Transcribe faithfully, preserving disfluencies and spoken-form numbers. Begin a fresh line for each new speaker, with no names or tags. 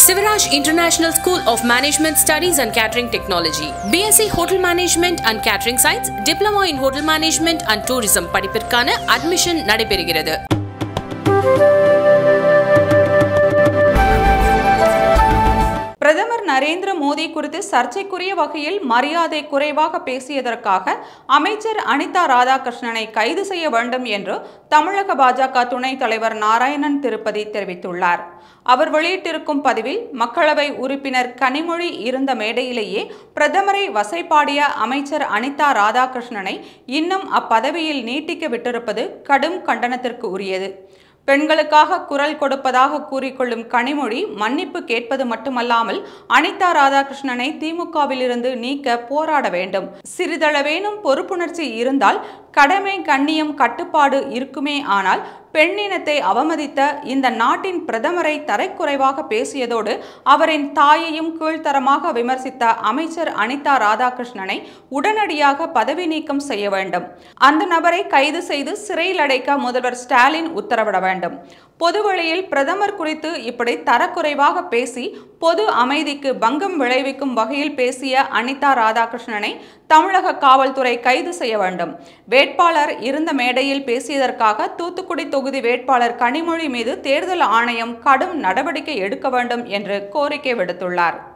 Sivaraj International School of Management Studies and Catering Technology, B S c Hotel Management and Catering Science, Diploma in Hotel Management and Tourism படிப்பிற்கான admission நடைபெறுகிறது.
பிரதமர் நரேந்திர மோடி குறித்து சர்ச்சைக்குரிய வகையில் மரியாதை குறைவாக பேசியதற்காக அமைச்சர் அனிதா ராதாகிருஷ்ணனை கைது செய்ய வேண்டும் என்று தமிழக பாஜக துணைத் தலைவர் நாராயணன் திருப்பதி தெரிவித்துள்ளார். அவர் வெளியிட்டிருக்கும் பதிவில் மக்களவை உறுப்பினர் கனிமொழி இருந்த மேடையிலேயே பிரதமரை வசைபாடிய அமைச்சர் அனிதா ராதாகிருஷ்ணனை இன்னும் அப்பதவியில் நீட்டிக்க விட்டிருப்பது கடும் கண்டனத்திற்கு உரியது. பெண்களுக்காக குரல் கொடுப்பதாக கூறிக்கொள்ளும் கனிமொழி மன்னிப்பு கேட்பது மட்டுமல்லாமல் அனிதா ராதாகிருஷ்ணனை திமுகவிலிருந்து நீக்க போராட வேண்டும். சிறிதளவேனும் பொறுப்புணர்ச்சி இருந்தால் கடமை கண்ணியம் கட்டுப்பாடு இருக்குமே. ஆனால் பெண்ணினத்தை அவமதித்த இந்த நாட்டின் பிரதமரை தரைக்குறைவாக பேசியதோடு அவரின் தாயையும் கீழ்த்தரமாக விமர்சித்த அமைச்சர் அனிதா ராதாகிருஷ்ணனை உடனடியாக பதவி நீக்கம் செய்ய வேண்டும். அந்த நபரை கைது செய்து சிறையில் அடைக்க முதல்வர் ஸ்டாலின் உத்தரவிட வேண்டும். பொதுவெளியில் பிரதமர் குறித்து இப்படி தரக்குறைவாக பேசி பொது அமைதிக்கு பங்கம் விளைவிக்கும் வகையில் பேசிய அனிதா ராதாகிருஷ்ணனை தமிழக காவல்துறை கைது செய்ய வேண்டும். வேட்பாளர் இருந்த மேடையில் பேசியதற்காக தூத்துக்குடி தொகுதி வேட்பாளர் கனிமொழி மீது தேர்தல் ஆணையம் கடும் நடவடிக்கை எடுக்க வேண்டும் என்று கோரிக்கை விடுத்துள்ளார்.